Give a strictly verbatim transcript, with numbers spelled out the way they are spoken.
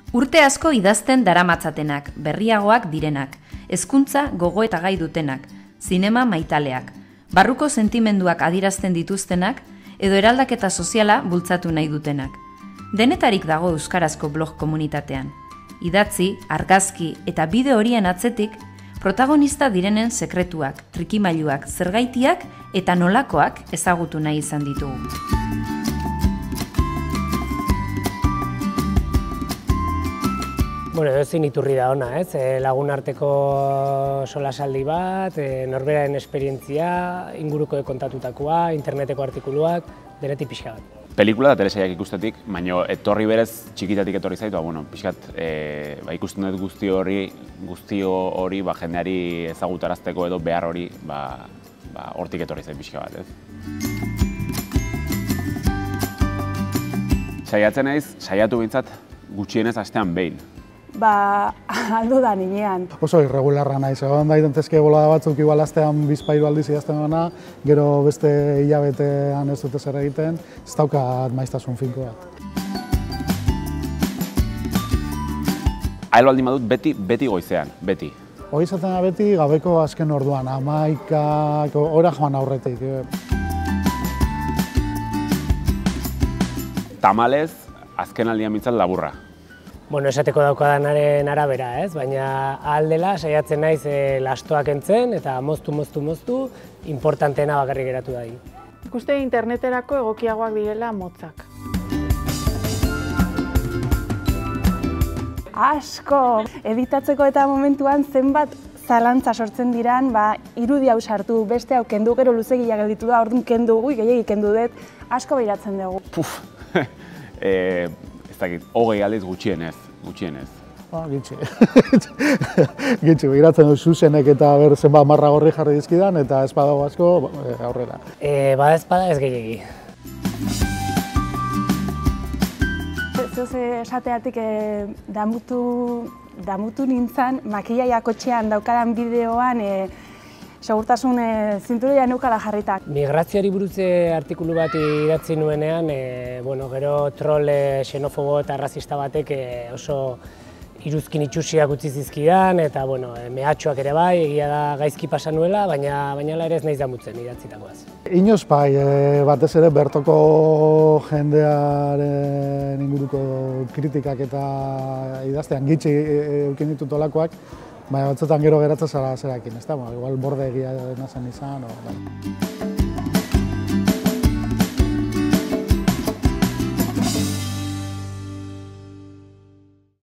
Urte asko idazten daramatzatenak, berriagoak direnak, hezkuntza gogo eta gai dutenak, zinema maitaleak, barruko sentimenduak adirazten dituztenak, edo eraldaketa soziala bultzatu nahi dutenak. Denetarik dago euskarazko blog komunitatean. Idatzi, argazki eta bideo horien atzetik, protagonista direnen sekretuak, trikimailuak, zergaitiak eta nolakoak ezagutu nahi izan ditugu. Bueno, ezin iturri da ona, ez? Lagun arteko solasaldi bat, norberaren esperientzia, inguruko kontatutakoa, interneteko artikuluak, denetik pixka bat. Pelikula eta telesaiak ikustetik, baina etorri berez txikitatik etorri zaitu, bueno, pixkat e, ba, ikusten dut guzti hori, guztio hori ba, jendeari ezagutarazteko edo behar hori ba, ba, hortik etorri zait pixka bat, ez? Saiatzen naiz, saiatu bintzat gutxienez astean behin. Ba, aldo da ninean. Oso irregularra naiz, egon da daitezke bolada batzuk igual astean bizpairu aldiz idazten gana, gero beste hilabetean ez dute zer egiten, ez daukat maiztasun finko bat. Ahel baldin badut beti, beti goizean, beti. Hoi izaten da beti gabeko azken orduan, hamaikak, ora joan aurretik. Tamalez, azken aldian bintzat laburra. Bueno, esateko daukadanaren arabera, ez? Baina ahaldela saiatzen naiz e, lastoak entzen eta moztu, moztu, moztu, importanteena bakarrik geratu da. Ikuste interneterako egokiagoak direla motzak. Asko! Editatzeko eta momentuan zenbat zalantza sortzen diran, ba, irudi hau sartu, beste hau kendu, gero luzegia gelditu da, orduan kendu, gui, gehiagik kendu dut, asko behiratzen dugu. Puf! e, ez dakit, hogei aldiz gutxienez, gutxienez. Ba, gitxi. Gitxi, behiratzen du zuzenek eta ber zenbat marra gorri jarri dizkidan, eta ez badago asko aurrera. E, bada ez bada ez gehiagi. Zeoz esateatik e, damutu, damutu nintzen, makillaia kotxean daukadan bideoan, e, segurtasun e, zinturia neukala jarritak. Migrazioari buruz artikulu bat idatzi nuenean, e, bueno, gero troll e, xenofobo eta arrazista batek e, oso iruzkin itxusiak utzi zizkidan, eta bueno, e, mehatxoak ere bai, egia da gaizki pasa nuela, baina baina ere ez naiz damutzen idatzitakoaz. Inoz bai, e, batez ere bertoko jendearen inguruko kritikak eta idaztean gitxi eukin ditut olakoak, baina batzutan gero geratzen zara zerakin, ez da? Igual borde egia nazen izan. O,